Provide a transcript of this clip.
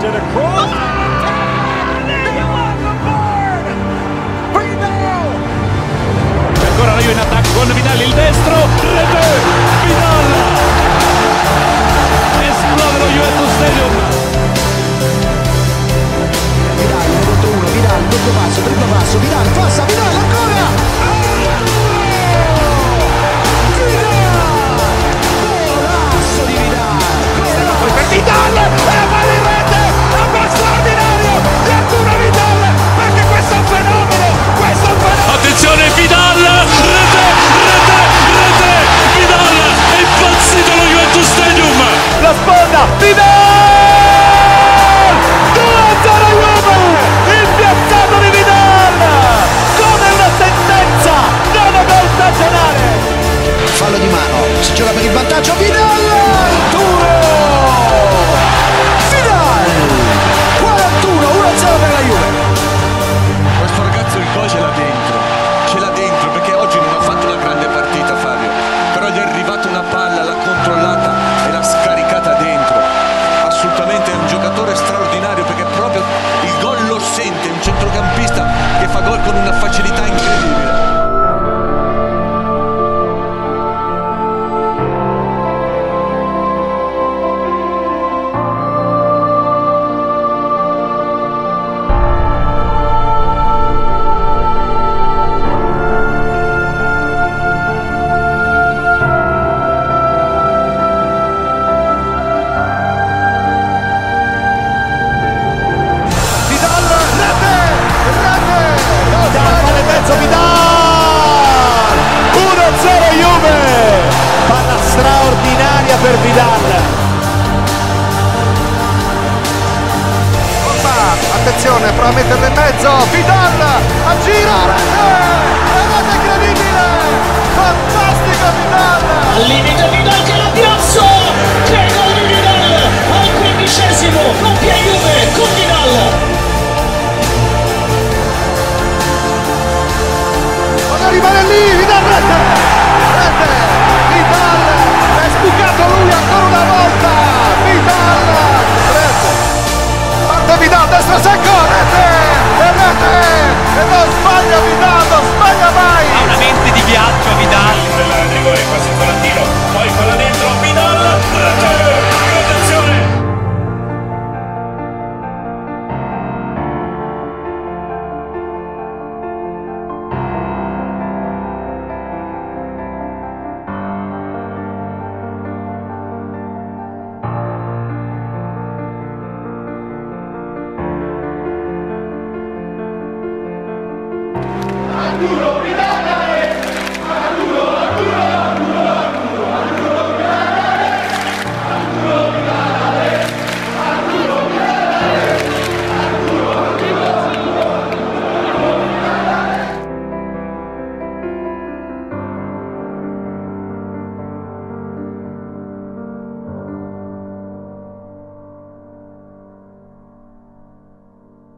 lifted across. Ancora la Juve in attacco con Vidal, il destro, rete, Vidal, esplode lo Juventus Stadium. Vidal, 1 contro 1, Vidal, doppio passo, triplo passo, Vidal, passa, Vidal ancora! Vidal! Golasso di Vidal! Per Vidal, e la palla in rete, è straordinario di Arturo Vidal, perché questo è un fenomeno, questo è un fenomeno! Attenzione Vidal, rete, Vidal, è impazzito lo Juventus Stadium! La sponda, Vidal! 2-0 Juve! Il piazzato di Vidal! Come una sentenza, 9 gol stagionale! Fallo di mano, si gioca per il vantaggio, Vidal! Vidal! 41, 1-0 per la Juve! Questo ragazzo il gol ce l'ha dentro perché oggi non ha fatto una grande partita Fabio, però gli è arrivata una palla, l'ha controllata e l'ha scaricata dentro. Assolutamente è un giocatore straordinario perché proprio il gol lo sente, un centrocampista che fa gol con una facilità incredibile. Straordinaria per Vidal. Attenzione, prova a metterla in mezzo, Vidal a girare, rete incredibile, fantastica Vidal. Al limite Vidal che